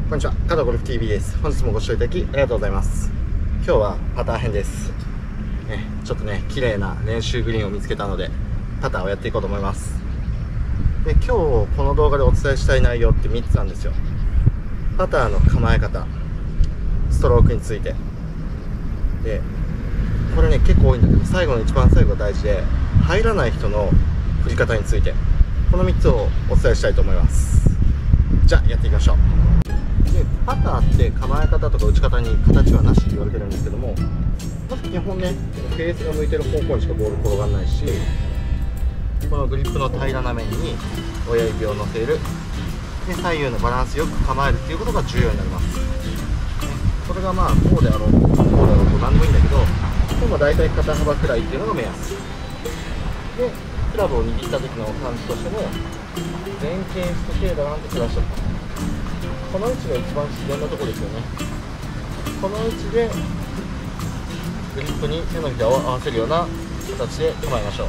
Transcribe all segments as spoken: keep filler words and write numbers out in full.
こんにちは、加藤ゴルフ ティービー です。本日もご視聴いただきありがとうございます。今日はパター編です、ね、ちょっとね綺麗な練習グリーンを見つけたのでパターをやっていこうと思います。で、今日この動画でお伝えしたい内容ってみっつなんですよ。パターの構え方、ストロークについてで、これね結構多いんだけど、最後の一番最後が大事で、入らない人の振り方について、このみっつをお伝えしたいと思います。じゃあやっていきましょう。で、パターって構え方とか打ち方に形はなしって言われてるんですけども、まず基本ね、フェースが向いてる方向にしかボール転がらないし、このグリップの平らな面に親指を乗せる、で左右のバランスよく構えるっていうことが重要になります。これがまあこうであろうこうであろうと何でもいいんだけど、でも大体肩幅くらいっていうのが目安で、クラブを握った時の感じとしても前傾して手だなってクラッシュ、この位置が一番自然なところですよね。この位置でグリップに手のひらを合わせるような形で構えましょ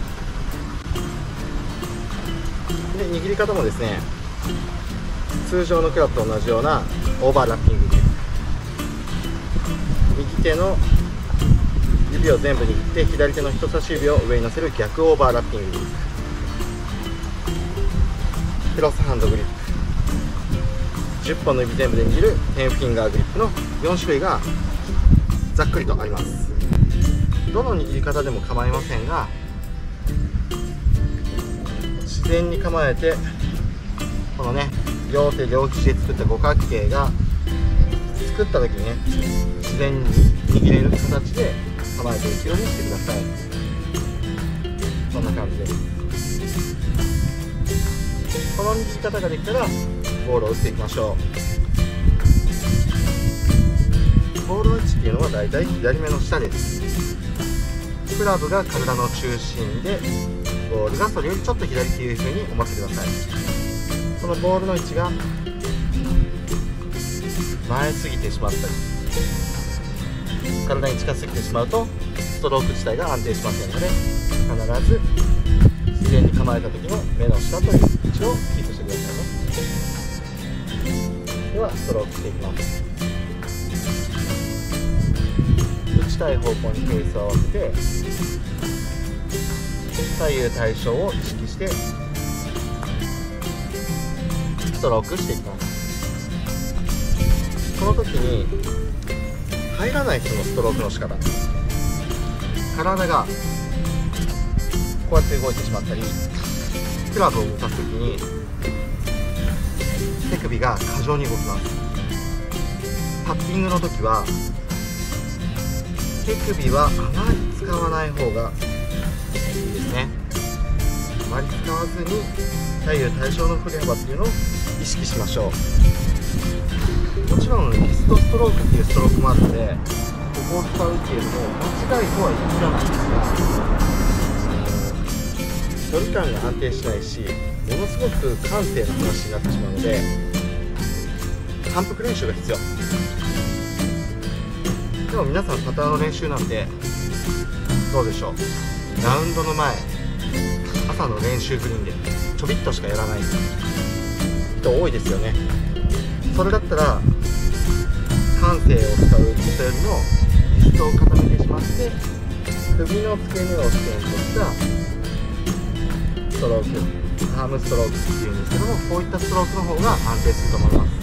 う。で、握り方もですね、通常のクラブと同じようなオーバーラッピンググリップ、右手の指を全部握って左手の人差し指を上に乗せる逆オーバーラッピンググリップ、クロスハンドグリップ、じゅっぽんの指全部で握るテンフィンガーグリップのよん種類がざっくりとあります。どの握り方でも構いませんが、自然に構えて、このね両手両利きで作った五角形が作った時にね、自然に握れる形で構えていくようにしてください。こんな感じです。この握り方ができたらボールを打っていきましょう。ボールの位置っていうのはだいたい左目の下です。クラブが体の中心で、ボールがそれよりちょっと左っていう風に思ってください。このボールの位置が前すぎてしまったり、体に近すぎてしまうとストローク自体が安定しませんので、必ず自然に構えた時の目の下という位置をキープしてくださいね。ではストロークしていきます。打ちたい方向にフェースを合わせて、左右対称を意識してストロークしていきます。この時に入らない人のストロークの仕方、体がこうやって動いてしまったり、クラブを動かす時に手首が過剰に動きます。パッティングの時は手首はあまり使わない方がいいですね。あまり使わずに左右対称の振れ幅っていうのを意識しましょう。もちろんリストストロークっていうストロークもあるので、ここを使うっていうのも間違いとは言い切らないんですが、距離感が安定しないし、ものすごく感性の話になってしまうので、反復練習が必要。でも皆さんパターの練習なんでどうでしょう。ラウンドの前、朝の練習グリーンでちょびっとしかやらない人多いですよね。それだったら感性を使う人よりもリストを固めてしまって、首の付け根を起点としたストローク、アームストロークっていうんですけども、こういったストロークの方が安定すると思います。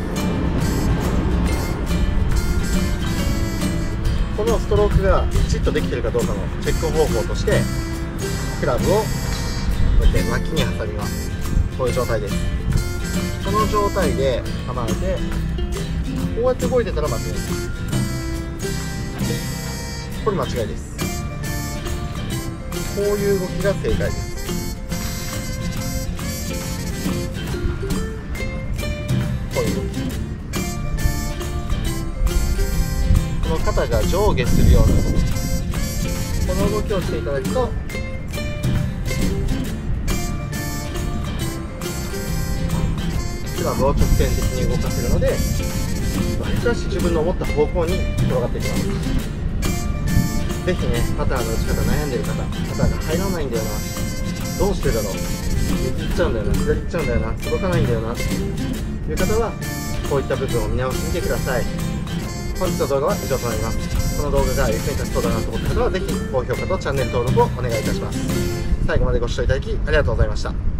このストロークがきちっとできているかどうかのチェック方法として、クラブをこうやって脇に挟みます。こういう状態です。この状態で構えて、こうやって動いてたら間違いです。これ間違いです。こういう動きが正解です。こういう動き、この肩が上下するような動き、この動きをしていただくとクラブを直線的に動かせるので、わりかし自分の思った方向に転がっていきます。ぜひね、パターの打ち方悩んでる方、パターが入らないんだよな、どうしてだろう、右行っちゃうんだよな、左行っちゃうんだよな、届かないんだよなっていう方は、ここういった部分を見直してみてください。本日の動画は以上となります。この動画が役に立ちそうだなと思った方はぜひ高評価とチャンネル登録をお願いいたします。最後までご視聴いただきありがとうございました。